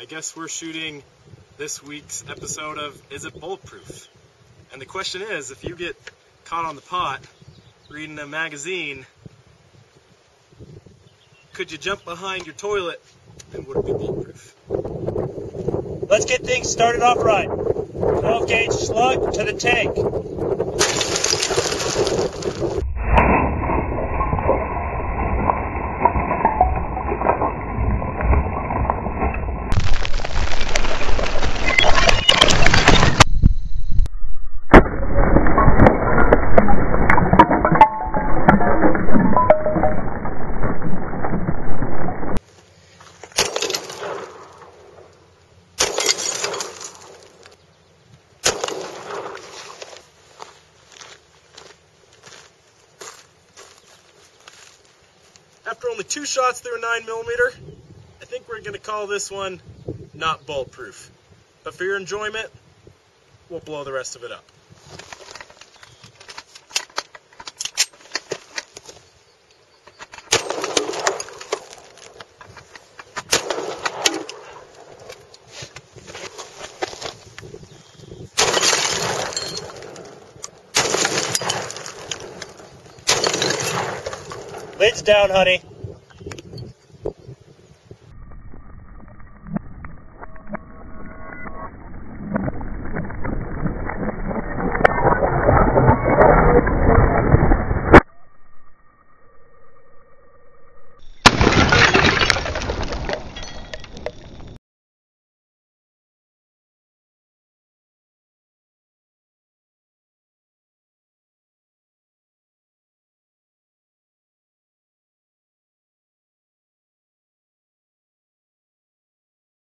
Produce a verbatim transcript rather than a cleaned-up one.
guess we're shooting this week's episode of Is It Bulletproof? And the question is, if you get caught on the pot reading a magazine, could you jump behind your toilet and would it be bulletproof? Let's get things started off right. twelve gauge slug to the tank. After only two shots through a nine millimeter, I think we're going to call this one not bulletproof. But for your enjoyment, we'll blow the rest of it up. Lid's down, honey.